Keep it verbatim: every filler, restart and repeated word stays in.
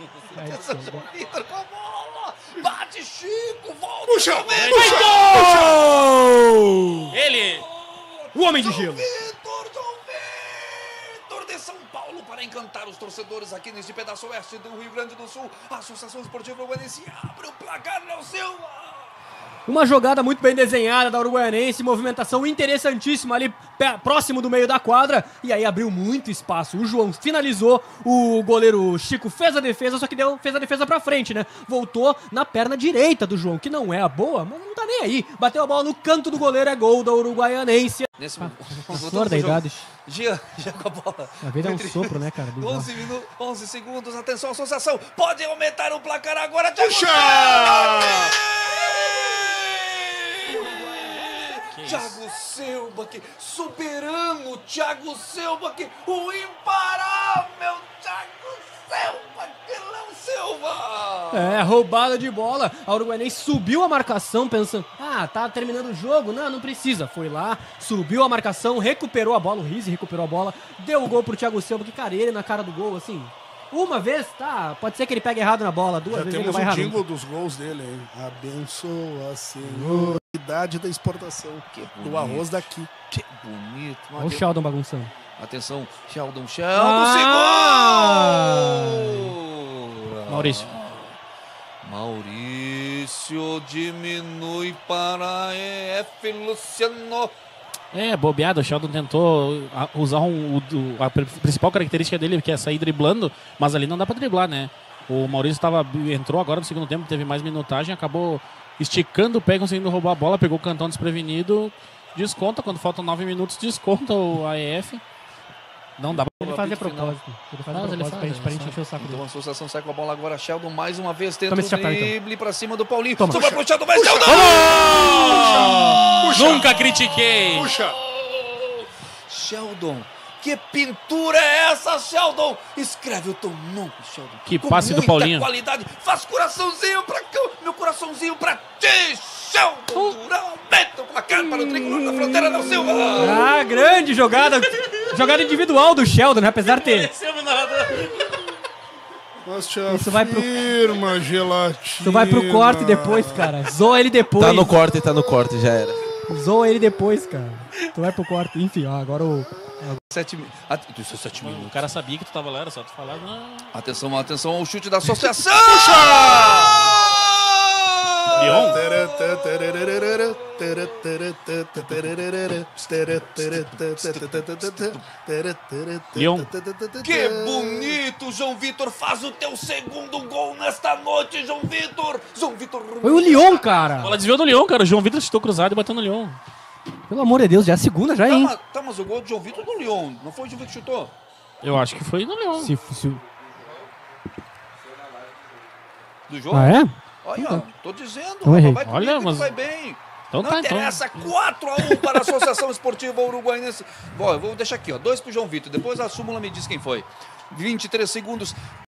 Atenção, João Vitor com a bola. Bate, Chico, volta. Puxa, puxa, puxa. Ele, o homem de gelo. João Vitor, João Vitor de São Paulo para encantar os torcedores aqui neste pedaço oeste do Rio Grande do Sul. A Associação Esportiva Uruguaianense abre o placar, Léo Silva. Uma jogada muito bem desenhada da Uruguaianense, movimentação interessantíssima ali próximo do meio da quadra, e aí abriu muito espaço. O João finalizou, o goleiro Chico fez a defesa, só que deu, fez a defesa pra frente, né? Voltou na perna direita do João, que não é a boa, mas não tá nem aí. Bateu a bola no canto do goleiro, é gol da Uruguaianense. Nesse ah, momento, da idade. Gia, Gia com a bola. A vida é um sopro, né, cara? onze minutos, onze segundos, atenção, associação, pode aumentar o placar agora. Puxa! Thiago Silva, que soberano Thiago Silva, que o imparável Thiago Silva, que Léo Silva. É, roubada de bola. A Uruguaianense subiu a marcação pensando, ah, tá terminando o jogo. Não, não precisa. Foi lá, subiu a marcação, recuperou a bola. O Rizzi recuperou a bola, deu o gol pro Thiago Silva, que cara, ele na cara do gol, assim... Uma vez, tá, pode ser que ele pegue errado na bola, duas Já vezes temos ele vai o jingle errado. dos gols dele, hein? Abençoa, Senhor, a idade da exportação do arroz daqui. Que bonito. Olha o Sheldon bagunçando. Atenção, Sheldon, Sheldon, ah! segura! Maurício. Maurício diminui para E F, Luciano. É, bobeado, o Sheldon tentou usar um, a principal característica dele, que é sair driblando, mas ali não dá pra driblar, né? O Maurício tava, entrou agora no segundo tempo, teve mais minutagem, acabou esticando o pé, conseguindo roubar a bola, pegou o cantão desprevenido, desconta, quando faltam nove minutos, desconta o A E F. Não dá pra Ele faz de propósito. Ele faz de propósito pra gente, pra gente encher o saco dele. Então a associação sai com a bola agora, Sheldon mais uma vez tenta o drible pra cima do Paulinho. Toma. Sobra pro Sheldon, vai Sheldon! Puxa. Nunca critiquei! Puxa! Sheldon, que pintura é essa, Sheldon? Escreve o teu nome, Sheldon. Que com passe do muita Paulinho. Qualidade. Faz coraçãozinho pra cá, meu coraçãozinho pra ti, Sheldon. Durão, meta o placar para o tricolor da fronteira, Léo Silva. Ah, grande jogada. Jogada individual do Sheldon, né? Apesar de ter... Mas te Isso vai pro- afirma, gelatina. Tu vai pro corte depois, cara. Zoa ele depois. Tá no corte, tá no corte, já era. Zoa ele depois, cara. Tu vai pro corte. Enfim, ó, agora o... Sete, mi- At- Isso é sete O minutos. cara sabia que tu tava lá, era só tu falar. Não. Atenção, atenção ao chute da associação. Leon? Leon. Que bonito, João Vitor. Faz o teu segundo gol nesta noite, João Vitor. João Vitor. Foi o Leon, cara. Bola desviou do Leon, cara. O João Vitor chutou cruzado e bateu no Leon. Pelo amor de Deus, já é a segunda já, Tá, hein? mas, tá, mas o gol do João Vitor do Leon. Não foi o João Vitor que chutou? Eu acho que foi no Leon. Se, se... Do jogo? Ah, é? Olha, ó, tô dizendo. Eu errei. Vai Olha, comigo que mas- vai bem. Então Não tá, então. interessa, quatro a um para a Associação Esportiva Uruguaianense. Bom, eu vou deixar aqui, ó, dois pro João Vitor. Depois a súmula me diz quem foi. vinte e três segundos.